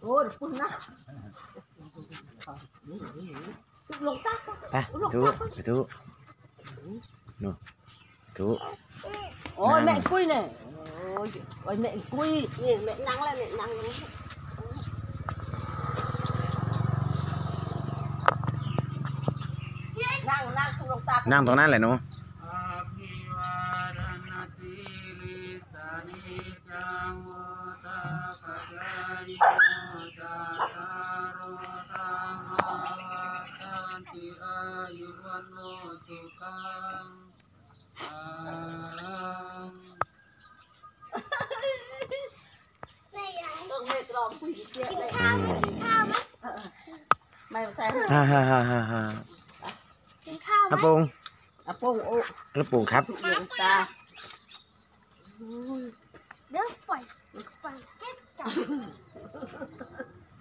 โอ้ยคุณนะลงตักไปดูนู่นดู ôi mẹ cùi này ôi mẹ cùi nhìn mẹ nắng lên mẹ nắng không lông ta นั่งตรงนั้นแหละหนู màyใส่ฮ่ากินข้าวไหมกระปุงอะปุ้งโอ้กระปุงครับหลวงตาเดี๋ยวปล่อยเก็บกัน